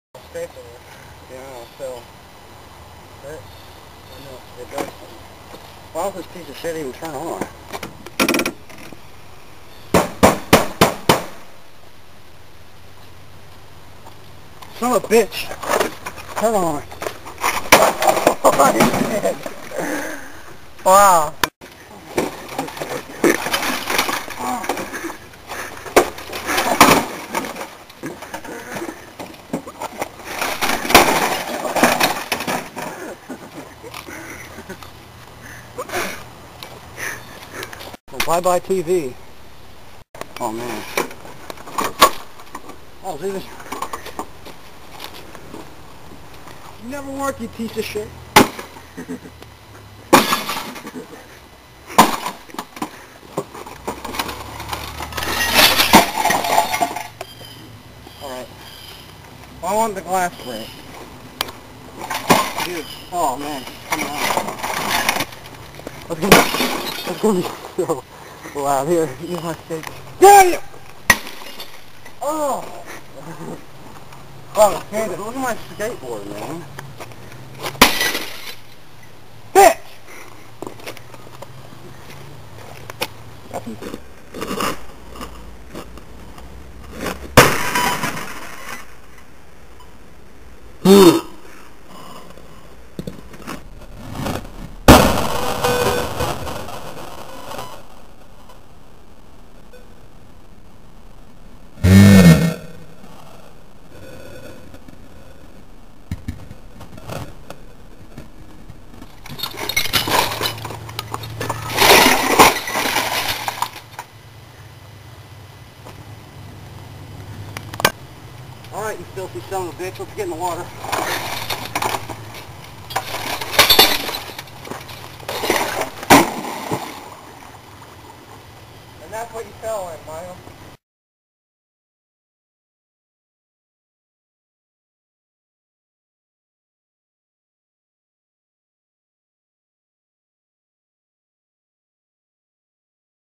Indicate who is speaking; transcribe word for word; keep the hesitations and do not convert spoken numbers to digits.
Speaker 1: Staple. Yeah, so that, I know it does. Why does this piece of shit even turn on? Son of a bitch! Turn on! Wow! Well, bye-bye T V. Oh man. Oh, this. You never work, you piece of shit. Alright. Well, I want the glass break. Dude. Oh man. Come on. That's gonna, that's gonna be so loud. Here, use my stick. Damn you! Oh! Oh, okay, look at my skateboard, man. Bitch! Alright, you filthy son of a bitch, let's get in the water. And that's what you fell in, Michael.